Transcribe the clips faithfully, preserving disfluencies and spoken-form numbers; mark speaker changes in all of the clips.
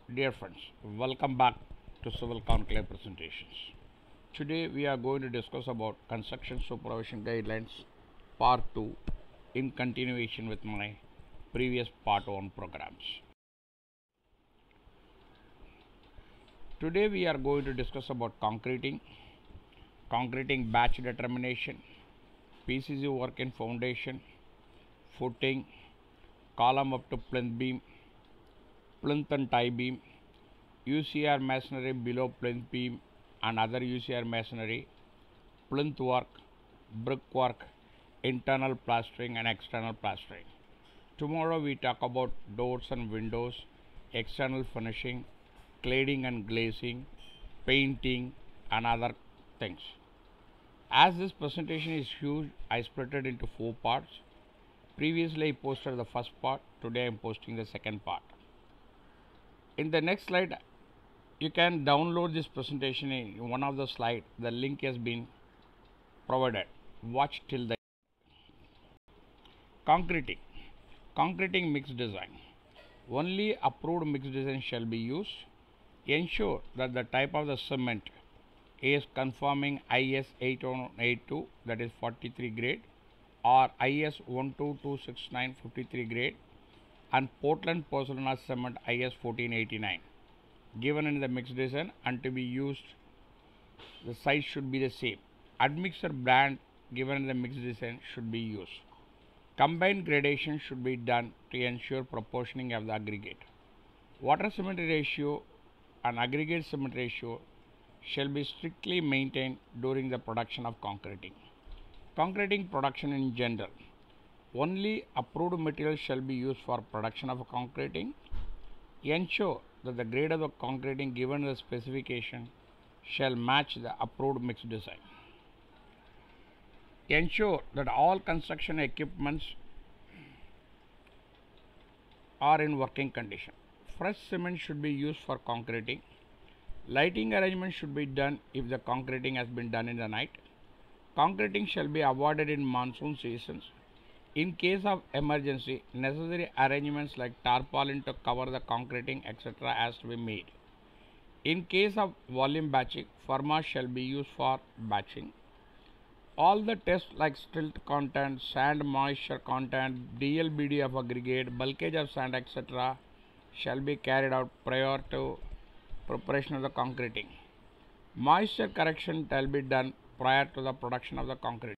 Speaker 1: Dear friends, welcome back to Civil Conclave Presentations. Today we are going to discuss about Construction Supervision Guidelines Part two in continuation with my previous Part one programs. Today we are going to discuss about concreting, concreting batch determination, P C C work in foundation, footing, column up to plinth beam, plinth and tie beam, U C R masonry below plinth beam and other U C R masonry, plinth work, brickwork, internal plastering and external plastering. Tomorrow we talk about doors and windows, external finishing, cladding and glazing, painting and other things. As this presentation is huge, I split it into four parts. Previously I posted the first part, today I am posting the second part. In the next slide, you can download this presentation in one of the slides. The link has been provided. Watch till the end. Concreting. Concreting mixed design. Only approved mixed design shall be used. Ensure that the type of the cement is conforming I S eight one eight two, that is forty-three grade, or I S one two two six nine fifty-three grade, and Portland Porcelain Cement I S fourteen eighty-nine given in the mixed design, and to be used the size should be the same. Admixture brand given in the mixed design should be used. Combined gradation should be done to ensure proportioning of the aggregate. Water cement ratio and aggregate cement ratio shall be strictly maintained during the production of concreting. Concreting production in general. Only approved material shall be used for production of concreting. Ensure that the grade of the concreting given the specification shall match the approved mixed design. Ensure that all construction equipments are in working condition. Fresh cement should be used for concreting. Lighting arrangement should be done if the concreting has been done in the night. Concreting shall be avoided in monsoon seasons. In case of emergency, necessary arrangements like tarpaulin to cover the concreting et cetera has to be made. In case of volume batching, Ferma shall be used for batching. All the tests like silt content, sand moisture content, D L B D of aggregate, bulkage of sand et cetera shall be carried out prior to preparation of the concreting. Moisture correction shall be done prior to the production of the concrete.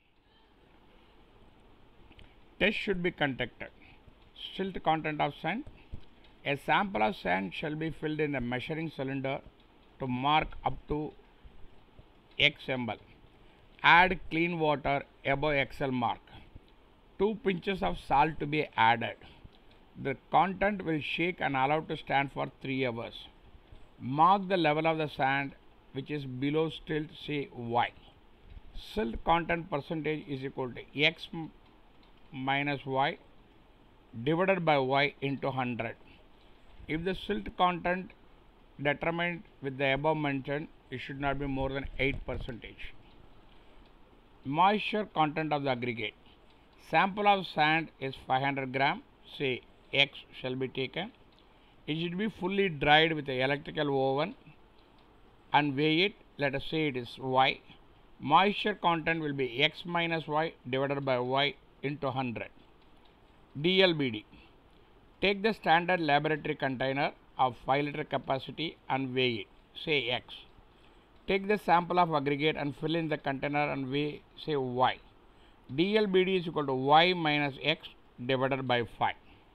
Speaker 1: Test should be conducted. Silt content of sand. A sample of sand shall be filled in a measuring cylinder to mark up to X M L. Add clean water above X L mark. Two pinches of salt to be added. The content will shake and allowed to stand for three hours. Mark the level of the sand which is below silt, say Y. Silt content percentage is equal to X minus Y divided by Y into one hundred. If the silt content determined with the above mentioned, it should not be more than eight percent. Moisture content of the aggregate. Sample of sand is five hundred gram, say X shall be taken. It should be fully dried with the electrical oven and weigh it. Let us say it is Y. Moisture content will be X minus Y divided by Y into one hundred. D L B D. Take the standard laboratory container of five liter capacity and weigh it, say X. Take the sample of aggregate and fill in the container and weigh, say Y. D L B D is equal to Y minus X divided by five.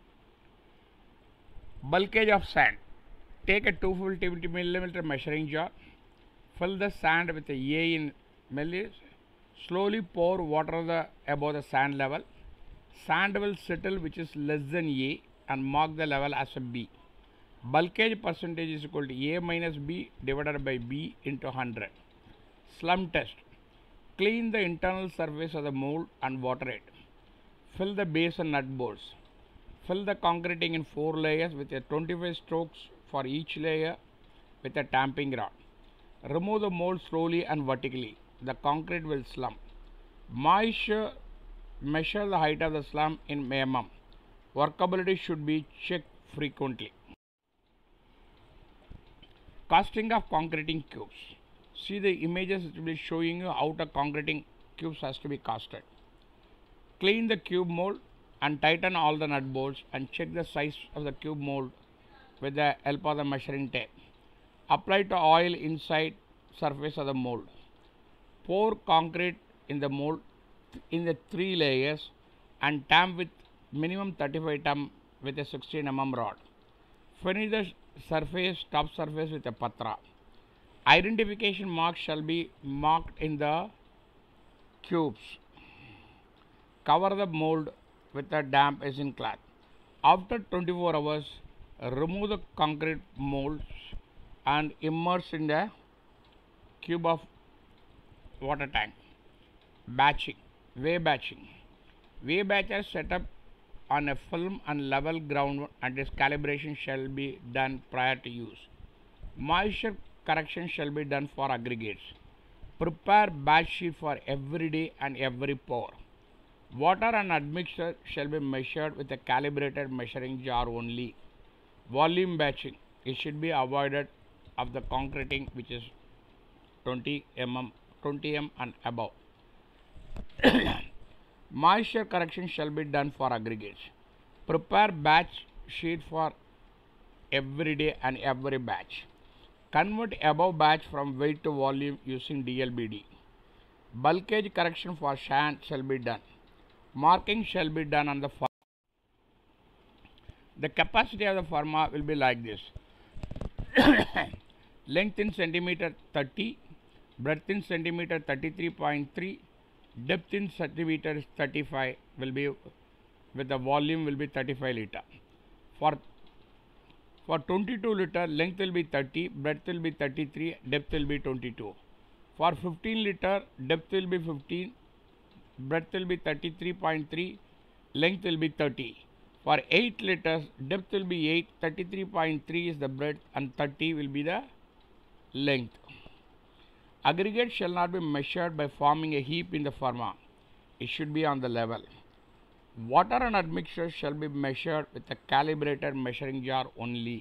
Speaker 1: Bulkage of sand. Take a two hundred fifty millimeter measuring jar. Fill the sand with a A in millis. Slowly pour water the, above the sand level. Sand will settle which is less than A and mark the level as a B. Bulkage percentage is equal to A minus B divided by B into one hundred. Slum test. Clean the internal surface of the mold and water it. Fill the base and nut bolts. Fill the concreting in four layers with a twenty-five strokes for each layer with a tamping rod. Remove the mold slowly and vertically. The concrete will slump. Moisture. Measure the height of the slump in mm. Workability should be checked frequently. Casting of concreting cubes. See the images, it will be showing you how the concreting cubes has to be casted. Clean the cube mold and tighten all the nut bolts and check the size of the cube mold with the help of the measuring tape. Apply the oil inside surface of the mold. Pour concrete in the mold in the three layers and tamp with minimum thirty-five ton with a sixteen millimeter rod. Finish the surface, top surface with a patra. Identification marks shall be marked in the cubes. Cover the mold with a damp resin cloth. After twenty-four hours, remove the concrete molds and immerse in the cube of water tank. Batching. Wave batching. Wave batches set up on a film and level ground and its calibration shall be done prior to use. Moisture correction shall be done for aggregates. Prepare batch sheet for every day and every pour. Water and admixture shall be measured with a calibrated measuring jar only. Volume batching. It should be avoided of the concreting which is twenty millimeters, twenty millimeters and above. Moisture correction shall be done for aggregates. Prepare batch sheet for every day and every batch. Convert above batch from weight to volume using D L B D. Bulkage correction for sand shall be done. Marking shall be done on the form. The capacity of the forma will be like this. Length in centimeter thirty, breadth in centimeter thirty-three point three, depth in centimeter is thirty-five, will be with the volume will be thirty-five liter. For for twenty-two liter, length will be thirty, breadth will be thirty-three, depth will be twenty-two. For fifteen liter, depth will be fifteen, breadth will be thirty-three point three, length will be thirty. For eight liters, depth will be eight, thirty-three point three is the breadth and thirty will be the length. Aggregate shall not be measured by forming a heap in the forma. It should be on the level. Water and admixture shall be measured with a calibrated measuring jar only.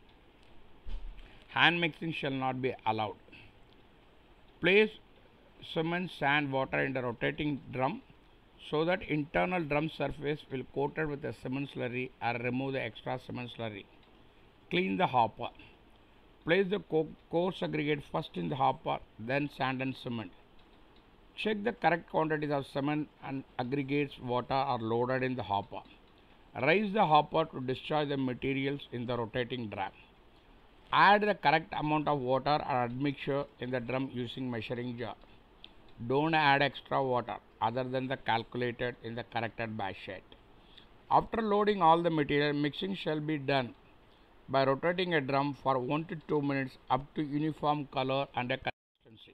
Speaker 1: Hand mixing shall not be allowed. Place cement, sand, water in the rotating drum so that internal drum surface will coated with the cement slurry and remove the extra cement slurry. Clean the hopper. Place the co coarse aggregate first in the hopper, then sand and cement. Check the correct quantities of cement and aggregates water are loaded in the hopper. Raise the hopper to discharge the materials in the rotating drum. Add the correct amount of water and admixture in the drum using measuring jar. Don't add extra water other than the calculated in the corrected batch sheet. After loading all the material, mixing shall be done by rotating a drum for one to two minutes up to uniform color and a consistency.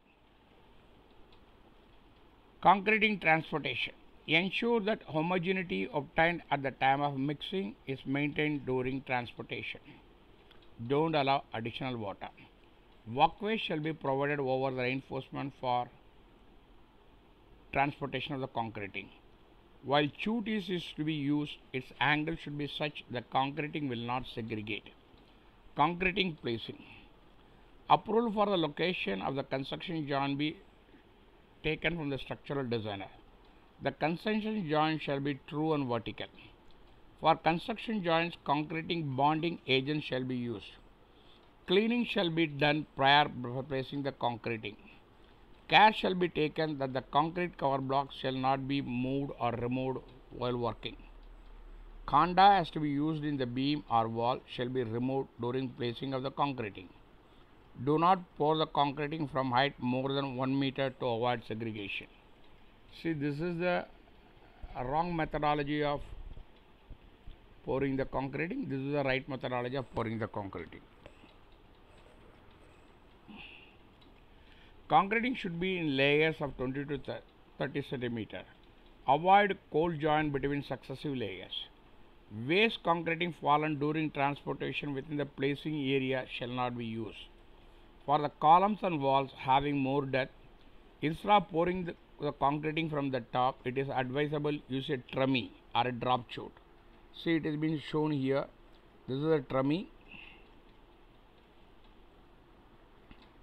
Speaker 1: Concreting transportation. Ensure that homogeneity obtained at the time of mixing is maintained during transportation. Don't allow additional water. Walkways shall be provided over the reinforcement for transportation of the concreting. While chute is to be used, its angle should be such that concreting will not segregate. Concreting placing. Approval for the location of the construction joint be taken from the structural designer. The construction joint shall be true and vertical. For construction joints, concreting bonding agent shall be used. Cleaning shall be done prior to placing the concreting. Care shall be taken that the concrete cover blocks shall not be moved or removed while working. Conda has to be used in the beam or wall shall be removed during placing of the concreting. Do not pour the concreting from height more than one meter to avoid segregation. See, this is the wrong methodology of pouring the concreting. This is the right methodology of pouring the concreting. Concreting should be in layers of twenty to thirty centimeters. Avoid cold joint between successive layers. Waste concreting fallen during transportation within the placing area shall not be used. For the columns and walls having more depth, instead of pouring the, the concreting from the top, it is advisable use a trummy or a drop chute. See, it has been shown here. This is a trummy.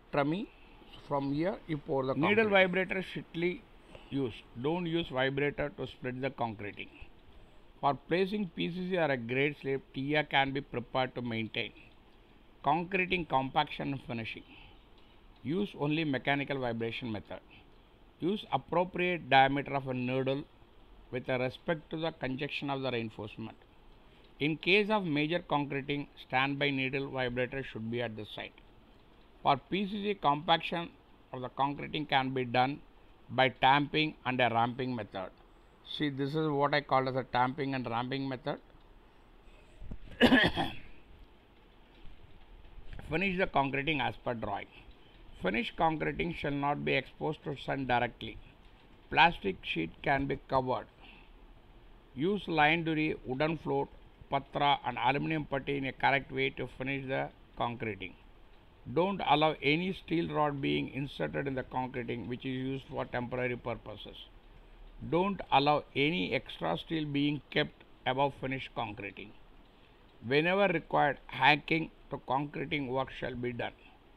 Speaker 1: tremie. From here you pour the concrete. Needle vibrator strictly used. Don't use vibrator to spread the concreting. For placing P C C or a grade slab, T I A can be prepared to maintain concreting compaction and finishing. Use only mechanical vibration method. Use appropriate diameter of a needle with respect to the conjunction of the reinforcement. In case of major concreting, standby needle vibrator should be at the site. For P C C, compaction of the concreting can be done by tamping and a ramping method. See, this is what I call as a tamping and ramping method. Finish the concreting as per drawing. Finished concreting shall not be exposed to sun directly. Plastic sheet can be covered. Use line duri, wooden float, patra and aluminum putty in a correct way to finish the concreting. Don't allow any steel rod being inserted in the concreting which is used for temporary purposes. Don't allow any extra steel being kept above finished concreting. Whenever required, hacking to concreting work shall be done.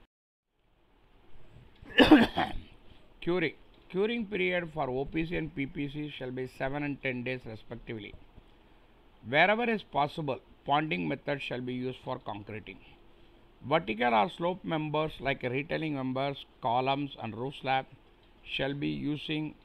Speaker 1: Curing. Curing period for O P C and P P C shall be seven and ten days respectively. Wherever is possible, ponding method shall be used for concreting. Vertical or slope members like retailing members, columns and roof slab shall be using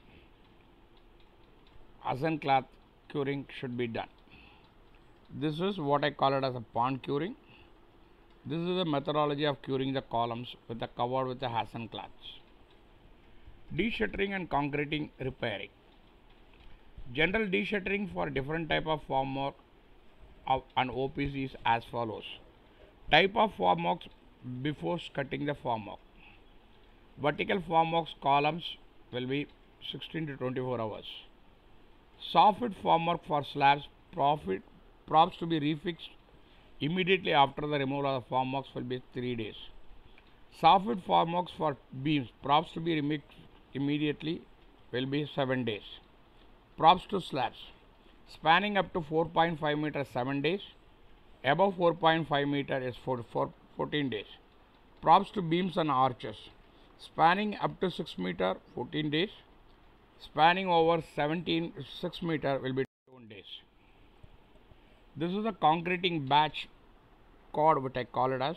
Speaker 1: Hasan cloth curing should be done. This is what I call it as a pond curing. This is the methodology of curing the columns with the covered with the Hasan cloths. De-shuttering and concreting repairing. General de-shuttering for different type of formwork of an O P C is as follows. Type of formworks before cutting the formwork. Vertical formworks columns will be sixteen to twenty-four hours. Soffit formwork for slabs, profit, props to be refixed immediately after the removal of the formworks will be three days. Soffit formworks for beams, props to be remixed immediately will be seven days. Props to slabs, spanning up to four point five meters seven days, above four point five meter is for, for fourteen days. Props to beams and arches, spanning up to six meter fourteen days, spanning over seventeen six meter will be two days. This is the concreting batch code which I call it as.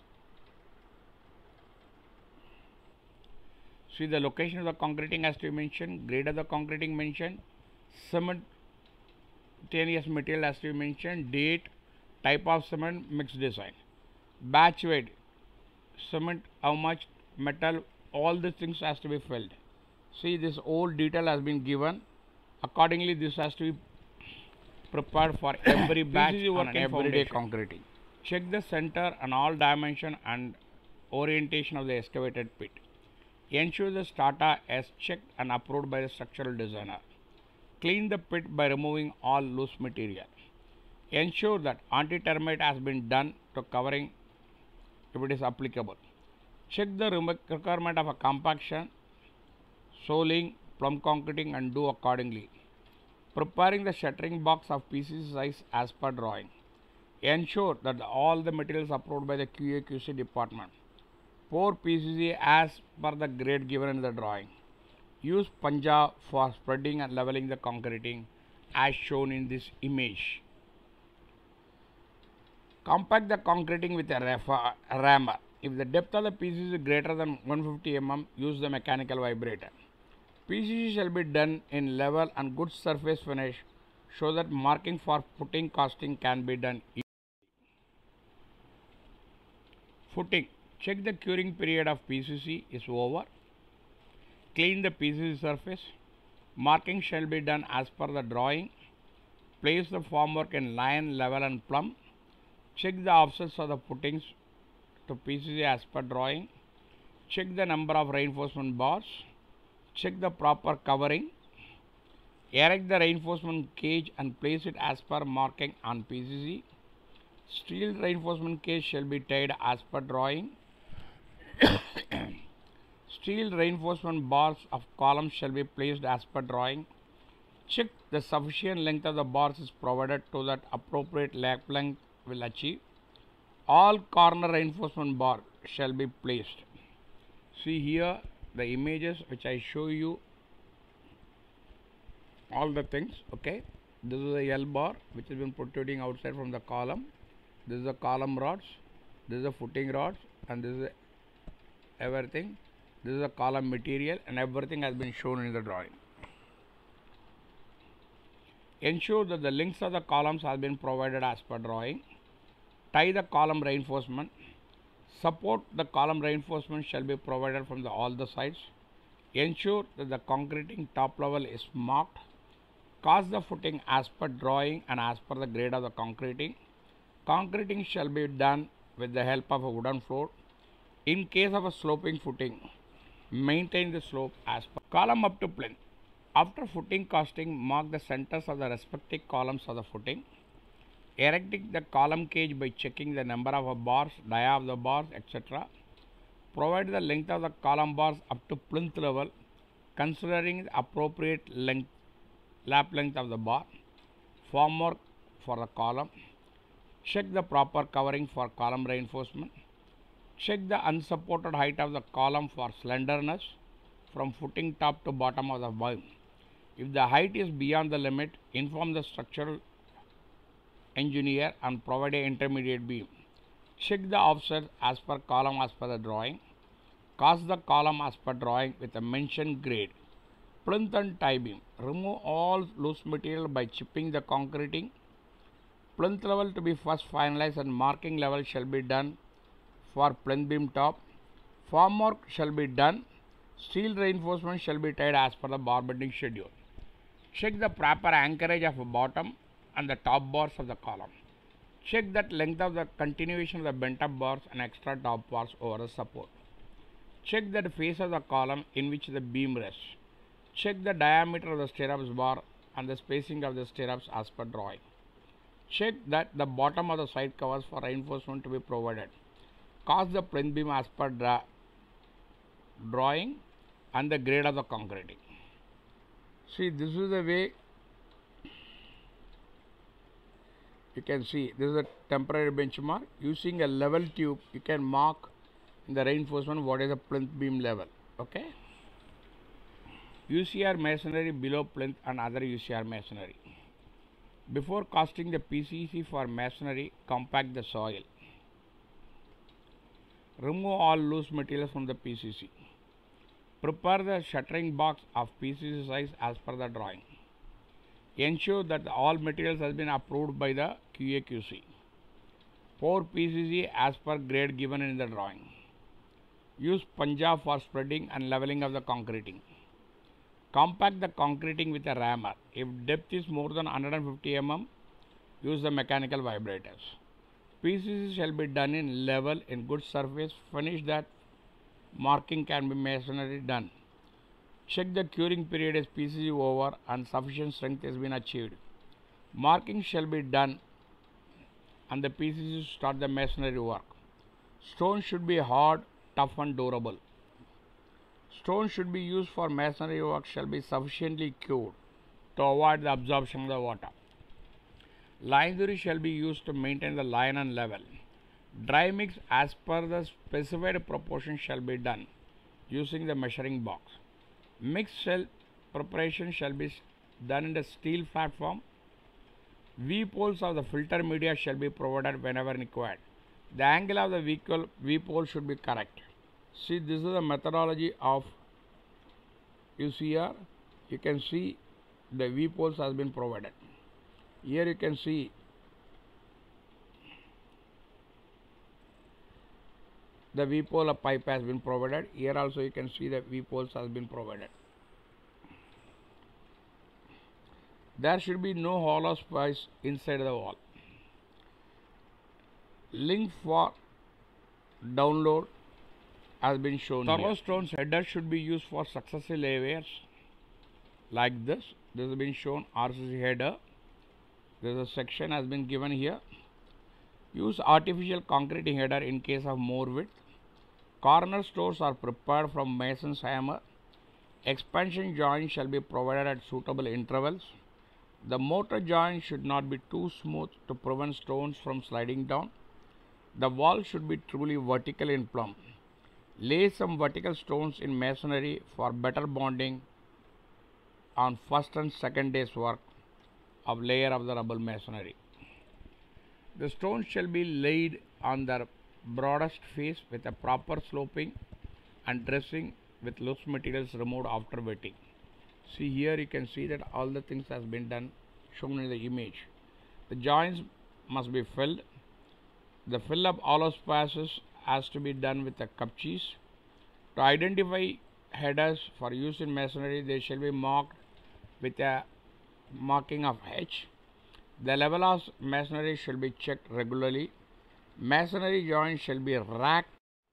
Speaker 1: See the location of the concreting has to be mentioned, grade of the concreting mentioned, simultaneous material has to be mentioned, date, type of cement, mixed design, batch weight, cement, how much, metal, all these things has to be filled. See, this whole detail has been given. Accordingly, this has to be prepared for every batch and everyday concreting. Check the center and all dimension and orientation of the excavated pit. Ensure the strata is checked and approved by the structural designer. Clean the pit by removing all loose material. Ensure that anti-termite has been done to covering if it is applicable. Check the requirement of a compaction, soling, plumb concreting and do accordingly. Preparing the shuttering box of P C C size as per drawing. Ensure that all the materials approved by the Q A Q C department. Pour P C C as per the grade given in the drawing. Use panja for spreading and leveling the concreting as shown in this image. Compact the concreting with a rammer. If the depth of the P C C is greater than one hundred fifty millimeters, use the mechanical vibrator. P C C shall be done in level and good surface finish so that marking for footing casting can be done easily. Footing. Check the curing period of P C C is over. Clean the P C C surface. Marking shall be done as per the drawing. Place the formwork in line, level and plumb. Check the offsets of the footings to P C C as per drawing. Check the number of reinforcement bars. Check the proper covering. Erect the reinforcement cage and place it as per marking on P C C. Steel reinforcement cage shall be tied as per drawing. Steel reinforcement bars of columns shall be placed as per drawing. Check the sufficient length of the bars is provided so that appropriate leg length will achieve. All corner reinforcement bar shall be placed. See here the images which I show you all the things. Okay, this is a L bar which has been protruding outside from the column. This is the column rods, this is the footing rods, and this is everything. This is the column material, and everything has been shown in the drawing. Ensure that the links of the columns have been provided as per drawing. Tie the column reinforcement. Support the column reinforcement shall be provided from the, all the sides. Ensure that the concreting top level is marked. Cast the footing as per drawing and as per the grade of the concreting. Concreting shall be done with the help of a wooden floor. In case of a sloping footing, maintain the slope as per column up to plinth. After footing casting, mark the centers of the respective columns of the footing. Erecting the column cage by checking the number of bars, dia of the bars, et cetera. Provide the length of the column bars up to plinth level, considering the appropriate length, lap length of the bar. Formwork for the column. Check the proper covering for column reinforcement. Check the unsupported height of the column for slenderness from footing top to bottom of the beam. If the height is beyond the limit, inform the structural engineer and provide an intermediate beam. Check the offset as per column as per the drawing. Cast the column as per drawing with a mentioned grade. Plinth and tie beam. Remove all loose material by chipping the concreting. Plinth level to be first finalized and marking level shall be done for plinth beam top. Formwork shall be done. Steel reinforcement shall be tied as per the bar bending schedule. Check the proper anchorage of the bottom and the top bars of the column. Check that length of the continuation of the bent up bars and extra top bars over the support. Check that face of the column in which the beam rests. Check the diameter of the stirrups bar and the spacing of the stirrups as per drawing. Check that the bottom of the side covers for reinforcement to be provided. Cast the plinth beam as per dra drawing and the grade of the concreting. See, this is the way you can see. This is a temporary benchmark. Using a level tube, you can mark in the reinforcement what is the plinth beam level. Okay. U C R masonry below plinth and other U C R masonry. Before casting the P C C for masonry, compact the soil. Remove all loose materials from the P C C. Prepare the shuttering box of P C C size as per the drawing. Ensure that all materials has been approved by the Q A Q C. Pour P C C as per grade given in the drawing. Use punja for spreading and leveling of the concreting. Compact the concreting with a rammer. If depth is more than one hundred fifty millimeters, use the mechanical vibrators. P C C shall be done in level in good surface. Finish that marking can be masonry done. Check the curing period is P C C over and sufficient strength has been achieved. Marking shall be done and the P C C start the masonry work. Stone should be hard, tough and durable. Stone should be used for masonry work shall be sufficiently cured to avoid the absorption of the water. Lingerie shall be used to maintain the line and level. Dry mix as per the specified proportion shall be done using the measuring box. Mixed shell preparation shall be done in the steel platform. V poles of the filter media shall be provided whenever required. The angle of the vehicle V pole should be correct. See, this is the methodology of U C R. You can see the V poles has been provided. Here you can see the V pole of pipe has been provided. Here also you can see the V poles has been provided. There should be no hollow space inside the wall. Link for download has been shown here. Thorough stones header should be used for successive layers like this. This has been shown R C C header. There is a section has been given here. Use artificial concreting header in case of more width. Corner stores are prepared from mason's hammer. Expansion joints shall be provided at suitable intervals. The mortar joint should not be too smooth to prevent stones from sliding down. The wall should be truly vertical in plumb. Lay some vertical stones in masonry for better bonding on first and second day's work of layer of the rubble masonry. The stones shall be laid on their broadest face with a proper sloping and dressing with loose materials removed after wetting. See here you can see that all the things has been done shown in the image. The joints must be filled. The fill up hollow spaces has to be done with a cup cheese. To identify headers for use in masonry, they shall be marked with a marking of H. The level of masonry shall be checked regularly. Masonry joints shall be racked.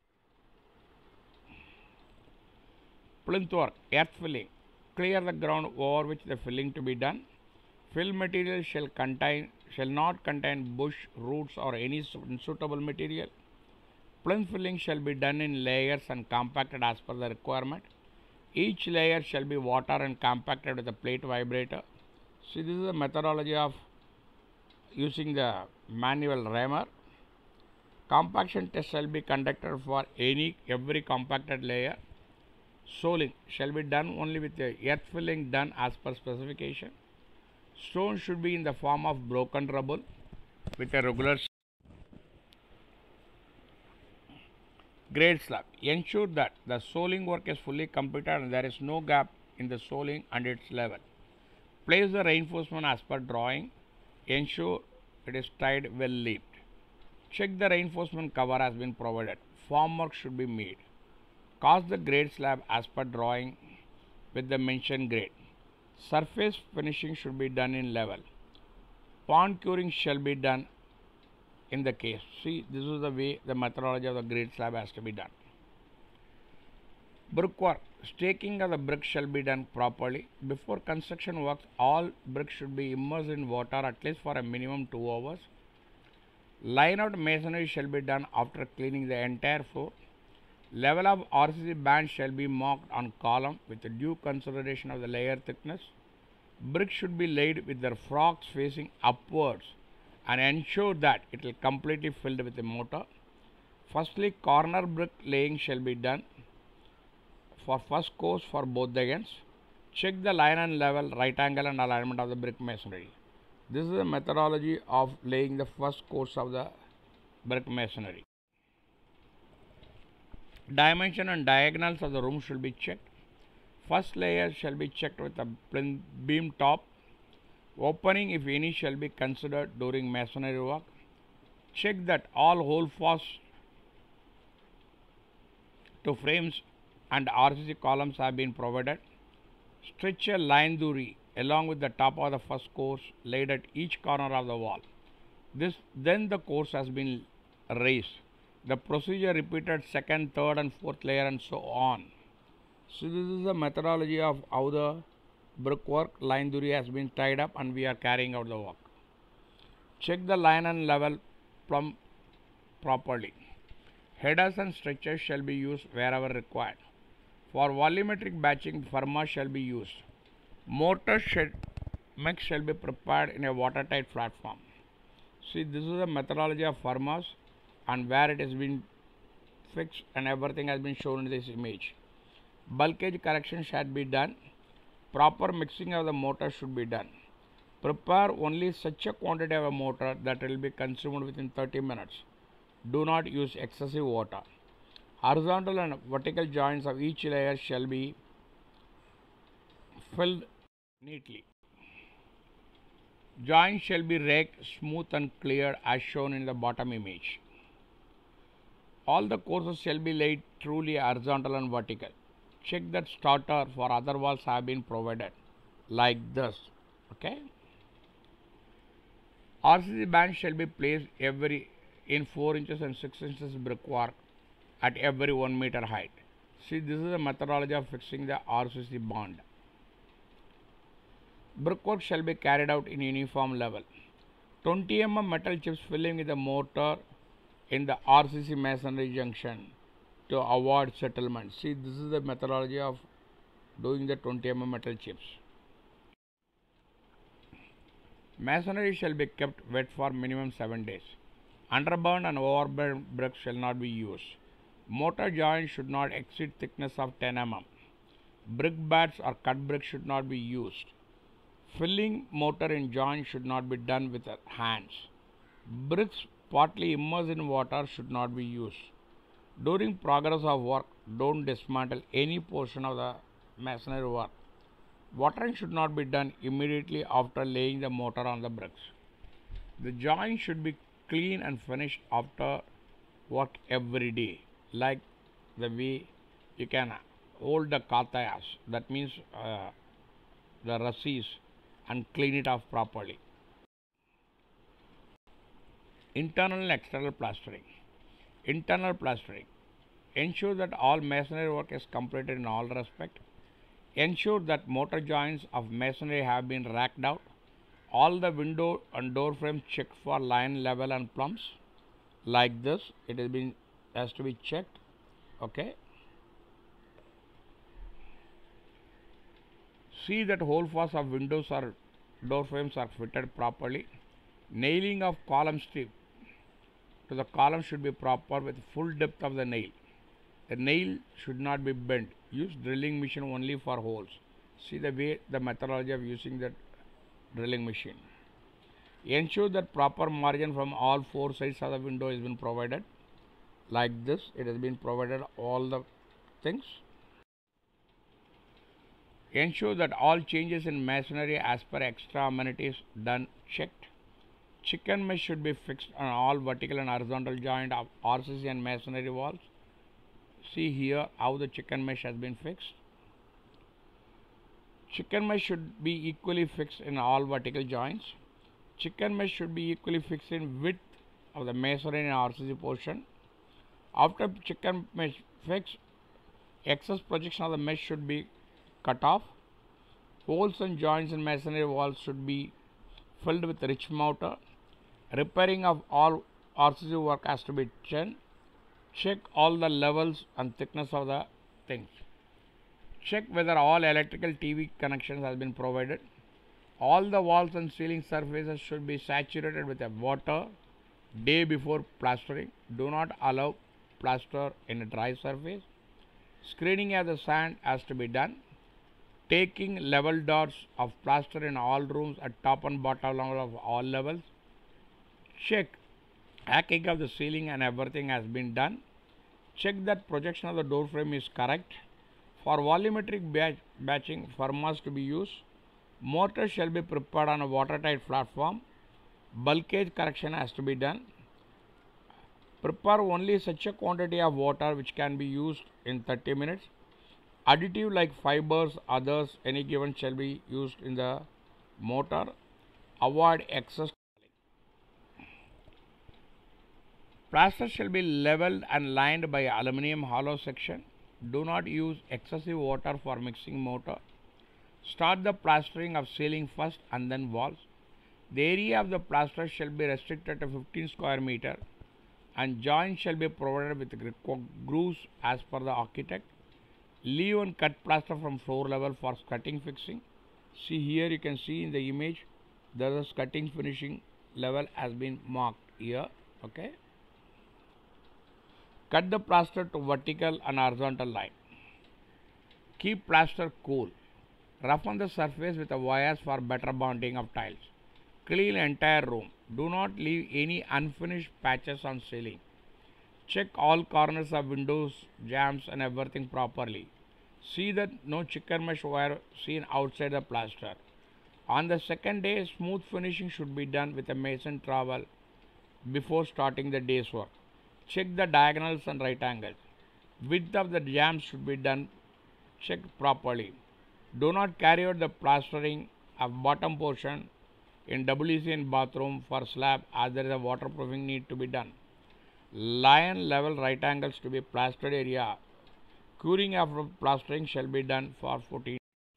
Speaker 1: Plinth work, earth filling. Clear the ground over which the filling to be done. Fill material shall contain shall not contain bush, roots or any unsuitable material. Plinth filling shall be done in layers and compacted as per the requirement. Each layer shall be water and compacted with a plate vibrator. See, this is the methodology of using the manual rammer. Compaction test shall be conducted for any every compacted layer. Soling shall be done only with the earth filling done as per specification. Stone should be in the form of broken rubble with a regular grade slab. Ensure that the soling work is fully completed and there is no gap in the soling and its level. Place the reinforcement as per drawing. Ensure it is tied well leaped. Check the reinforcement cover has been provided. Form work should be made. Cast the grade slab as per drawing with the mentioned grade. Surface finishing should be done in level. Pond curing shall be done in the case. See, this is the way the methodology of the grade slab has to be done. Brickwork. Staking of the brick shall be done properly. Before construction works, all bricks should be immersed in water at least for a minimum two hours. Line out masonry shall be done after cleaning the entire floor. Level of R C C band shall be marked on column with due consideration of the layer thickness. Bricks should be laid with their forks facing upwards and ensure that it will completely filled with the mortar. Firstly, corner brick laying shall be done for first course for both the ends. Check the line and level, right angle and alignment of the brick masonry. This is the methodology of laying the first course of the brick masonry. Dimension and diagonals of the room should be checked. First layer shall be checked with a beam top. Opening, if any, shall be considered during masonry work. Check that all hole falls to frames and R C C columns have been provided. Stretch a line duri along with the top of the first course laid at each corner of the wall. This then the course has been raised. The procedure repeated second, third and fourth layer and so on. So this is the methodology of how the brickwork line duri has been tied up and we are carrying out the work. Check the line and level plumb properly. Headers and stretchers shall be used wherever required. For volumetric batching, Firma shall be used. Mortar shed mix shall be prepared in a watertight platform. See, this is the methodology of Firmas and where it has been fixed and everything has been shown in this image. Bulkage correction should be done. Proper mixing of the mortar should be done. Prepare only such a quantity of a mortar that will be consumed within thirty minutes. Do not use excessive water. Horizontal and vertical joints of each layer shall be filled neatly. Joints shall be raked smooth and cleared as shown in the bottom image. All the courses shall be laid truly horizontal and vertical. Check that starter for other walls have been provided like this. Okay. R C C band shall be placed every in four inches and six inches brickwork at every one meter height. See, this is the methodology of fixing the R C C band. Brickwork shall be carried out in uniform level. twenty millimeter metal chips filling with the mortar in the R C C masonry junction to avoid settlement. See, this is the methodology of doing the twenty millimeter metal chips. Masonry shall be kept wet for minimum seven days. Underburned and overburned bricks shall not be used. Mortar joints should not exceed thickness of ten millimeters. Brick bats or cut brick should not be used. Filling mortar in joint should not be done with hands. Bricks partly immersed in water should not be used. During progress of work, don't dismantle any portion of the masonry work. Watering should not be done immediately after laying the mortar on the bricks. The joint should be clean and finished after work every day, like the way you can hold the katayas, that means uh, the rassis, and clean it off properly. Internal and external plastering. Internal plastering. Ensure that all masonry work is completed in all respect. Ensure that mortar joints of masonry have been racked out. All the window and door frames checked for line, level and plumps. Like this, it has been has to be checked. Okay. See that hole falls of windows or door frames are fitted properly. Nailing of column strip to the column should be proper with full depth of the nail. The nail should not be bent. Use drilling machine only for holes. See the way the methodology of using that drilling machine. Ensure that proper margin from all four sides of the window has been provided. Like this, it has been provided all the things. Ensure that all changes in masonry as per extra amenities done checked. Chicken mesh should be fixed on all vertical and horizontal joint of R C C and masonry walls. See here how the chicken mesh has been fixed. Chicken mesh should be equally fixed in all vertical joints. Chicken mesh should be equally fixed in width of the masonry and R C C portion. After chicken mesh fixed, excess projection of the mesh should be cut off. Holes and joints in masonry walls should be filled with rich mortar. Repairing of all R C C work has to be done. Check all the levels and thickness of the things. Check whether all electrical T V connections have been provided. All the walls and ceiling surfaces should be saturated with a water day before plastering. Do not allow plaster in a dry surface. Screening of the sand has to be done. Taking level dots of plaster in all rooms at top and bottom level of all levels. Check hacking of the ceiling and everything has been done. Check that projection of the door frame is correct. For volumetric batch, batching, formulas to be used. Mortar shall be prepared on a watertight platform. Bulkage correction has to be done. Prepare only such a quantity of water which can be used in thirty minutes. Additive like fibers, others, any given shall be used in the mortar. Avoid excess. Plaster shall be leveled and lined by aluminum hollow section. Do not use excessive water for mixing mortar. Start the plastering of ceiling first and then walls. The area of the plaster shall be restricted to fifteen square meter and joints shall be provided with grooves as per the architect. Leave and cut plaster from floor level for cutting fixing. See here, you can see in the image there is cutting finishing level has been marked here. Okay. Cut the plaster to vertical and horizontal line. Keep plaster cool. Roughen the surface with a wires for better bonding of tiles. Clean entire room. Do not leave any unfinished patches on ceiling. Check all corners of windows, jambs and everything properly. See that no chicken mesh wire seen outside the plaster. On the second day, smooth finishing should be done with a mason trowel before starting the day's work. Check the diagonals and right angles. Width of the jambs should be done checked properly. Do not carry out the plastering of bottom portion in W C in bathroom for slab as there is a waterproofing need to be done. Line level right angles to be plastered area. Curing after plastering shall be done for fourteen.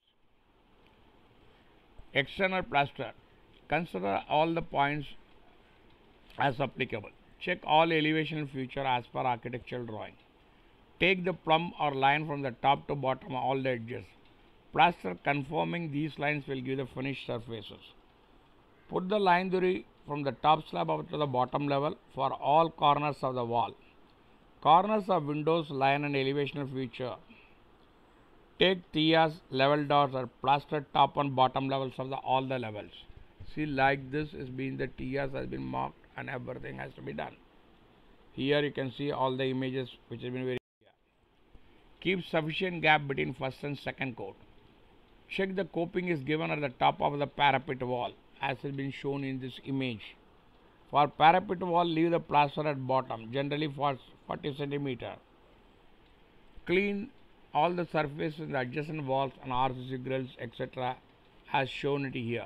Speaker 1: External plaster. Consider all the points as applicable. Check all elevation and feature as per architectural drawing. Take the plumb or line from the top to bottom all the edges. Plaster conforming these lines will give the finished surfaces. Put the line duri from the top slab up to the bottom level for all corners of the wall. Corners of windows line and elevation feature. Take T As level dots or plastered top and bottom levels of the all the levels. See, like this is being the T As has been marked and everything has to be done. Here you can see all the images which have been very clear. Keep sufficient gap between first and second coat. Check the coping is given at the top of the parapet wall as has been shown in this image. For parapet wall, leave the plaster at bottom, generally for forty centimeter. Clean all the surfaces in the adjacent walls and R C C grills, et cetera as shown it here.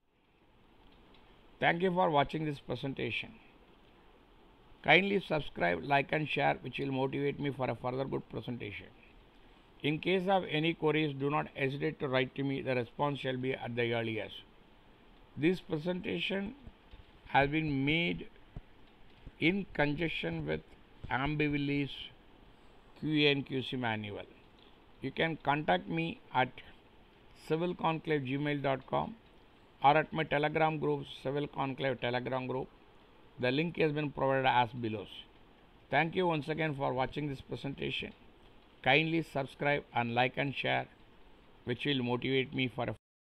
Speaker 1: Thank you for watching this presentation. Kindly subscribe, like and share, which will motivate me for a further good presentation. In case of any queries, do not hesitate to write to me. The response shall be at the earliest. This presentation has been made in conjunction with Ambivilli's Q A and Q C manual. You can contact me at civil conclave gmail dot com or at my telegram group, Civil Conclave Telegram group. The link has been provided as below. Thank you once again for watching this presentation. Kindly subscribe and like and share, which will motivate me for a